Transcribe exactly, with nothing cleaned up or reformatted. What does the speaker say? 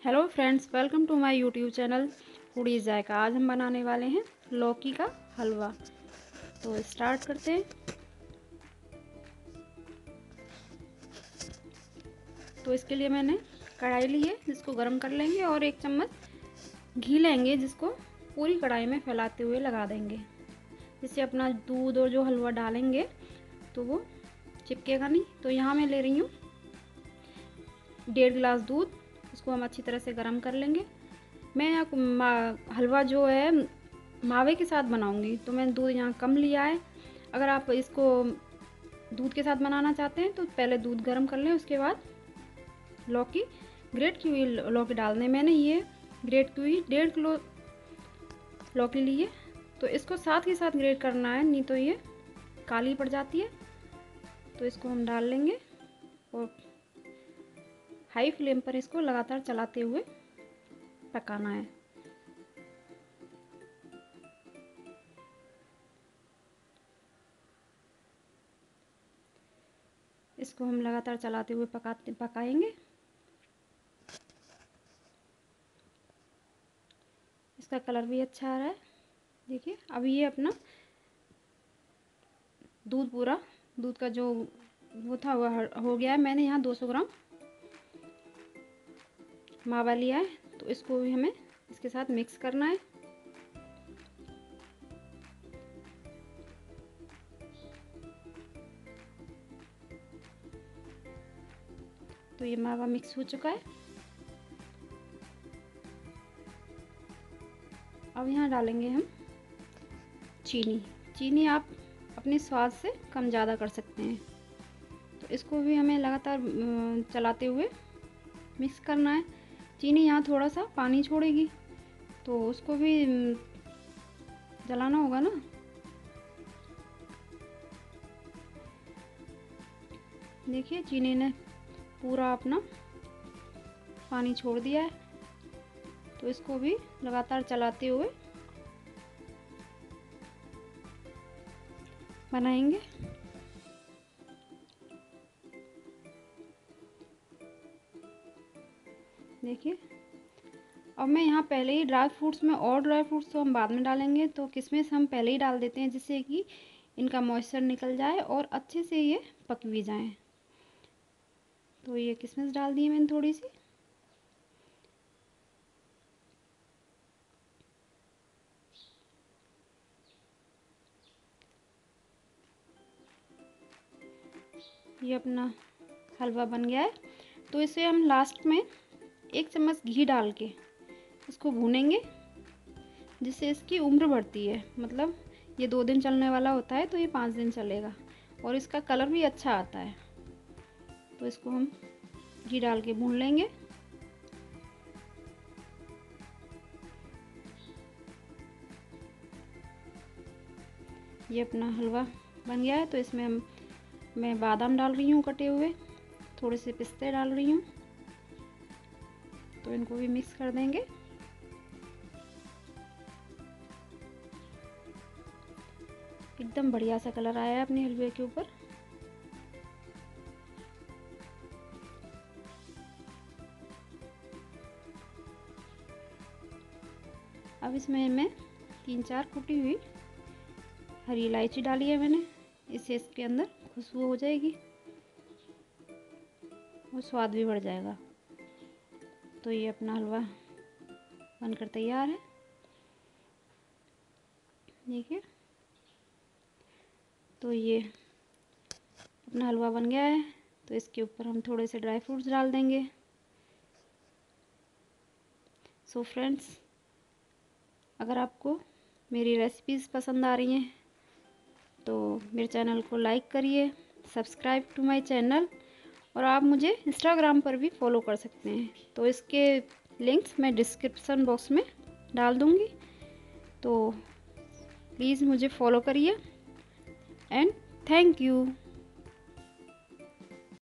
Hello friends, welcome to my YouTube channel foodie जायका। आज हम बनाने वाले हैं लौकी का हलवा। तो स्टार्ट करते हैं। तो इसके लिए मैंने कढ़ाई ली है जिसको गर्म कर लेंगे और एक चम्मच घी लेंगे जिसको पूरी कढ़ाई में फैलाते हुए लगा देंगे, जिससे अपना दूध और जो हलवा डालेंगे तो वो चिपकेगा नहीं। तो यहाँ मैं ले रही हूँ डेढ़ गिलास दूध, इसको हम अच्छी तरह से गर्म कर लेंगे। मैं यहाँ हलवा जो है मावे के साथ बनाऊंगी, तो मैंने दूध यहाँ कम लिया है। अगर आप इसको दूध के साथ बनाना चाहते हैं तो पहले दूध गर्म कर लें, उसके बाद लौकी ग्रेट की हुई लौकी डाल दें। मैंने ये ग्रेट की हुई डेढ़ किलो लौकी ली है, तो इसको साथ ही साथ ग्रेट करना है, नहीं तो ये काली पड़ जाती है। तो इसको हम डाल लेंगे और हाई फ्लेम पर इसको लगातार चलाते हुए पकाना है। इसको हम लगातार चलाते हुए पकाते पकाएंगे। इसका कलर भी अच्छा आ रहा है, देखिए। अब ये अपना दूध पूरा दूध का जो वो था वो हो गया है। मैंने यहाँ दो सौ ग्राम मावा लिया है, तो इसको भी हमें इसके साथ मिक्स करना है। तो ये मावा मिक्स हो चुका है। अब यहाँ डालेंगे हम चीनी। चीनी आप अपने स्वाद से कम ज़्यादा कर सकते हैं। तो इसको भी हमें लगातार चलाते हुए मिक्स करना है। चीनी यहाँ थोड़ा सा पानी छोड़ेगी, तो उसको भी जलाना होगा ना। देखिए चीनी ने पूरा अपना पानी छोड़ दिया है, तो इसको भी लगातार चलाते हुए बनाएंगे। देखिए अब मैं यहाँ पहले ही ड्राई फ्रूट्स में, और ड्राई फ्रूट्स तो हम बाद में डालेंगे, तो किशमिश हम पहले ही डाल देते हैं जिससे कि इनका मॉइस्चर निकल जाए और अच्छे से ये पक भी जाएं। तो ये किशमिश डाल दी मैंने थोड़ी सी। ये अपना हलवा बन गया है। तो इसे हम लास्ट में एक चम्मच घी डाल के इसको भूनेंगे, जिससे इसकी उम्र बढ़ती है। मतलब ये दो दिन चलने वाला होता है, तो ये पाँच दिन चलेगा और इसका कलर भी अच्छा आता है। तो इसको हम घी डाल के भून लेंगे। ये अपना हलवा बन गया है। तो इसमें हम मैं बादाम डाल रही हूँ कटे हुए, थोड़े से पिस्ते डाल रही हूँ, तो इनको भी मिक्स कर देंगे। एकदम बढ़िया सा कलर आया है अपने हलवे के ऊपर। अब इसमें मैं तीन चार कुटी हुई हरी इलायची डाली है मैंने, इससे इसके अंदर खुशबू हो जाएगी और स्वाद भी बढ़ जाएगा। तो ये अपना हलवा बनकर तैयार है, देखिए। तो ये अपना हलवा बन गया है। तो इसके ऊपर हम थोड़े से ड्राई फ्रूट्स डाल देंगे। सो फ्रेंड्स, अगर आपको मेरी रेसिपीज़ पसंद आ रही हैं तो मेरे चैनल को लाइक करिए, सब्सक्राइब टू माय चैनल, और आप मुझे इंस्टाग्राम पर भी फॉलो कर सकते हैं। तो इसके लिंक्स मैं डिस्क्रिप्शन बॉक्स में डाल दूँगी, तो प्लीज़ मुझे फॉलो करिए। And thank you.